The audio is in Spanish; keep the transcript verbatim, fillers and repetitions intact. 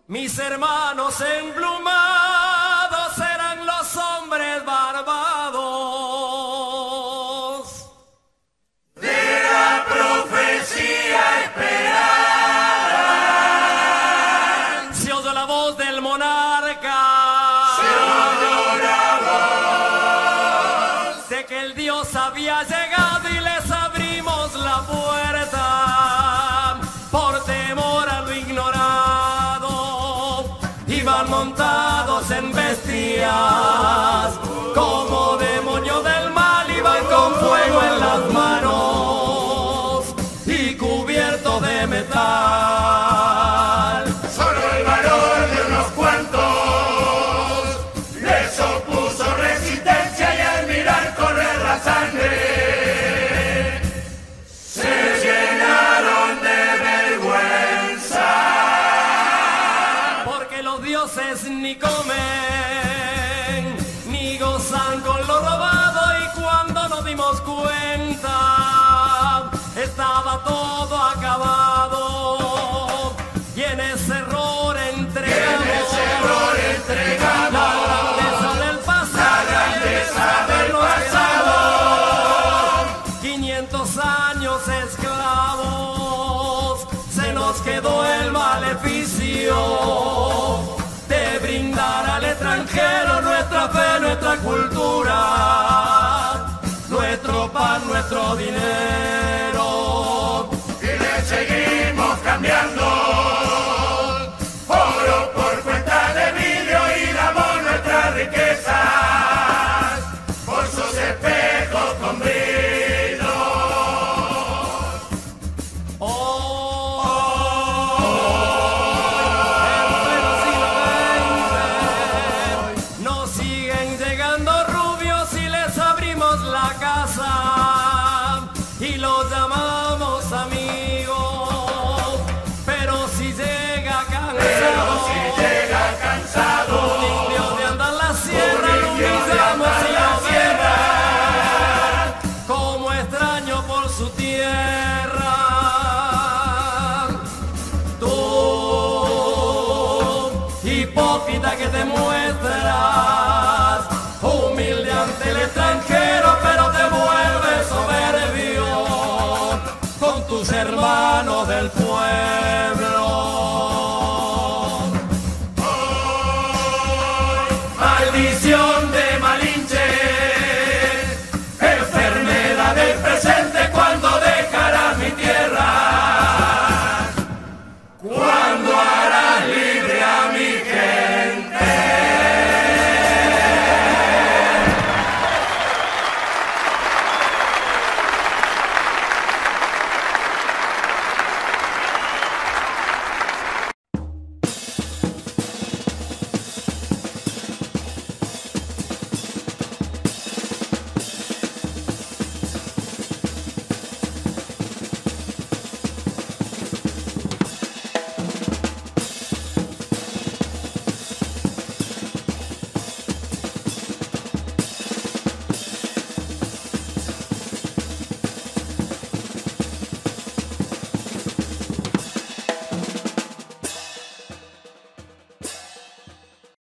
Mis hermanos emplumados eran los hombres barbados de la profecía esperada. Se oyó la voz del monarca, se oyó la voz de que el Dios había llegado y les abrimos la puerta por temor a lo ignorado. Iban montados en bestias como demonios del mal, iban con fuego en las manos y cubiertos de metal. Solo el valor de unos cuantos les opuso resistencia y al mirar correr la sangre se llenaron de vergüenza. Porque los dioses ni comen ni gozan con lo robado, y cuando nos dimos cuenta estaba todo acabado, y en ese error entregamos, en ese error entregamos la grandeza del pasado, la grandeza del pasado. quinientos años esclavos, se nos quedó el maleficio de brindar al extranjero nuestra fe, nuestra cultura, nuestro pan, nuestro dinero.